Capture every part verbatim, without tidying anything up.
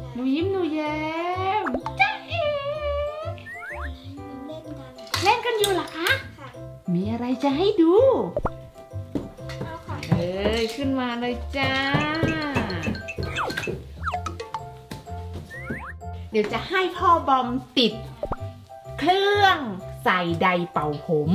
หนูยิ้มหนูแย้มจ้าเอ๋เล่นกันอยู่เหรอคะมีอะไรจะให้ดูเอ้ยขึ้นมาเลยจ้าเดี๋ยวจะให้พ่อบอมติดเครื่องใส่ไดร์เป่าผม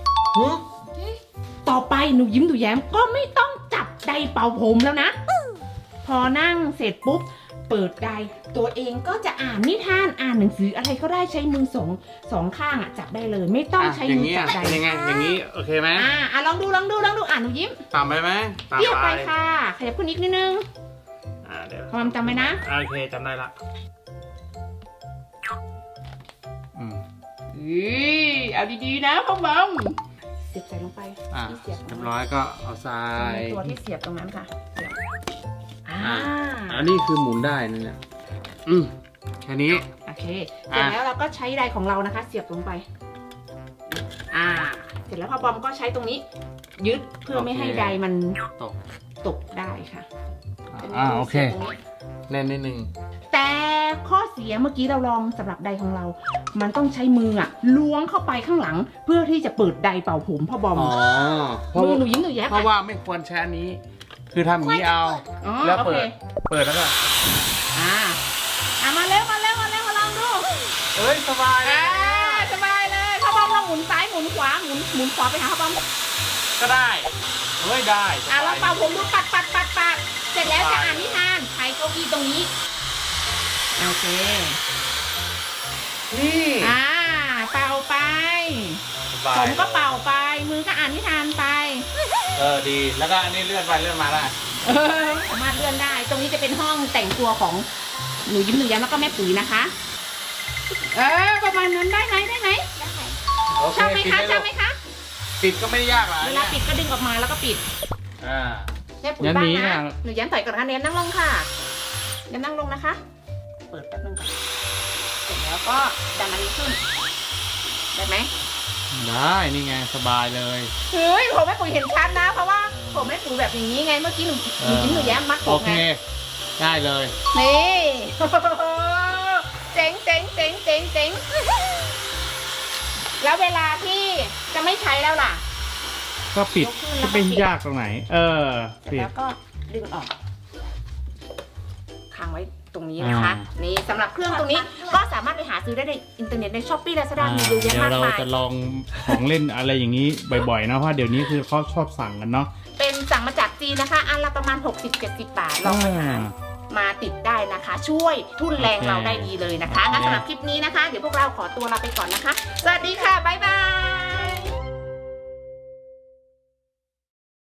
ต่อไปหนูยิ้มหนูแย้มก็ไม่ต้องจับไดร์เป่าผมแล้วนะพอนั่งเสร็จปุ๊บเปิดไดร์ตัวเองก็จะอ่านนิทานอ่านหนังสืออะไรก็ได้ใช้มือสองสองข้างอ่ะจับได้เลยไม่ต้องใช้มือจับไดร์ยังไงอย่างนี้โอเคไหมอ่าอ่ะลองดูลองดูลองดูอ่านหนูยิ้มตามไปไหมตามไปค่ะขยับขึ้นอีกนิดนึงอ่าเดี๋ยวความจำไว้นะโอเคจำได้ละอืมอุ้ยเอาดีๆนะพ่อบอมเสียบใส่ลงไปที่เสียบเรียบร้อยก็เอาทรายตัวที่เสียบตรงนั้นค่ะอ่าอันนี้คือหมุนได้นั่นแหละอืมแค่นี้โอเคเสร็จแล้วเราก็ใช้ไดร์ของเรานะคะเสียบลงไปอ่าเสร็จแล้วพ่อบอมก็ใช้ตรงนี้ยึดเพื่อไม่ให้ไดร์มันตกตกได้ค่ะอ่าโอเคแน่นนิดนึงแต่ข้อเสียเมื่อกี้เราลองสำหรับไดร์ของเรา มันต้องใช้มืออะล้วงเข้าไปข้างหลังเพื่อที่จะเปิดไดร์เป่าผมพ่อบอมมือหนูยิ้มหนูแย้มเพราะว่าไม่ควรใช้นี้คือทำอย่างนี้เอาแล้วเปิดเปิดแล้วก็อ่าอ่ามาเร็วมาเร็วมาเร็วมาลองดูเอ้ยสบายอ่าสบายเลยพ่อบอมลองหมุนซ้ายหมุนขวาหมุนหมุนขวาไปหาพ่อบอมก็ได้เฮ้ยได้อ่าเราเป่าผมดูปัดปัดปัดปัดเสร็จแล้วจะอ่านนิทานใช้เก้าอี้ตรงนี้โอเคนี่อ่าเป่าไปผมก็เป่าไปมือก็อ่านนิทานไปเออดีแล้วก็อันนี้เลื่อนไปเลื่อนมาได้สามารถเลื่อนได้ตรงนี้จะเป็นห้องแต่งตัวของหนูยิ้มหนูแย้มแล้วก็แม่ปุ๋ยนะคะเออประมาณนั้นได้ไหมได้ไหมชอบไหมคะชอบไหมคะปิดก็ไม่ยากหรอกเวลาปิดก็ดึงออกมาแล้วก็ปิดอ่าแม่ปุ๋ยบ้างนะหนูแย้มถอยก่อนนะเน้นนั่งลงค่ะเน้นนั่งลงนะคะเปิดแป๊บนึงก่อนเสร็จแล้วก็ดันอันนี้ขึ้นได้ไหมได้นี่ไงสบายเลยเฮ้ยผมแม่ปุ๋ยเห็นชัดนะเพราะว่าผมแม่ปุ๋ยแบบอย่างนี้ไงเมื่อกี้หนูหนูยิ้มหนูแย้มมัดผมไงโอเคได้เลยนี่เจ๋งเจ๋งเจ๋งเจ๋งเจ๋งแล้วเวลาที่จะไม่ใช้แล้วล่ะก็ปิดจะเป็นยากตรงไหนเออปิดแล้วก็ดึงออกค้างไว้ตรงนี้นะคะนี่สำหรับเครื่องตรงนี้ก็สามารถไปหาซื้อได้ในอินเทอร์เน็ตในช้อปปี้ลาซาด้ามีเยอะแยะมากมายเดี๋ยวเราจะลองของเล่นอะไรอย่างนี้บ่อยๆนะเพราะเดี๋ยวนี้คือเขาชอบสั่งกันเนาะเป็นสั่งมาจากจีนนะคะอันละประมาณ หกสิบเจ็ดสิบ บาทลองไปหามาติดได้นะคะช่วยทุ่นแรงเราได้ดีเลยนะคะงั้นสำหรับคลิปนี้นะคะเดี๋ยวพวกเราขอตัวลาไปก่อนนะคะสวัสดีค่ะบ๊ายบาย